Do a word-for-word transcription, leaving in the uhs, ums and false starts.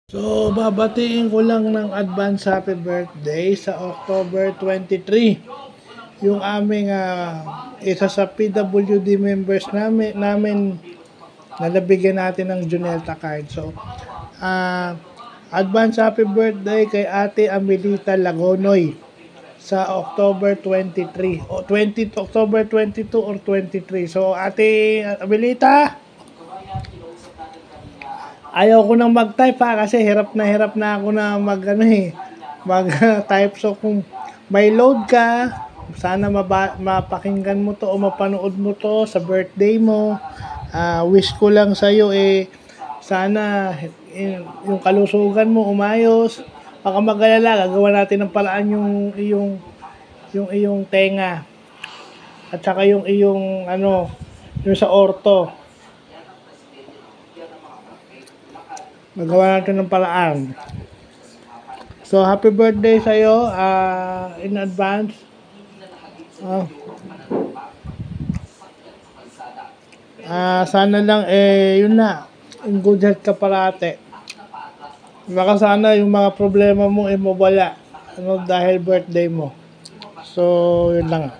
So, babatiin ko lang ng advance happy birthday sa October twenty-three. Yung aming uh, isa sa P W D members namin, namin na nabigyan natin ng Junelta card. So, uh, advance happy birthday kay Ate Amelita Lagonoy sa October twenty-three. O twenty, October twenty-two or twenty-three. So, Ate Amelita, ayaw ko nang mag-type ha, kasi hirap na hirap na ako na mag ano eh, mag-type. So kung may load ka, sana maba, mapakinggan mo to o mapanood mo to sa birthday mo. Uh, wish ko lang sa iyo eh, sana eh, yung kalusugan mo umayos. Baka mag-alala, gagawa natin ng paraan yung iyong yung iyong tenga at saka yung iyong ano, yung sa orto. Magawa natin ng paraan. So, happy birthday sa'yo uh, in advance. Uh, uh, sana lang, eh, yun na. In good health ka parate. Baka sana yung mga problema mo, eh, mawala. Ano, dahil birthday mo. So, yun lang.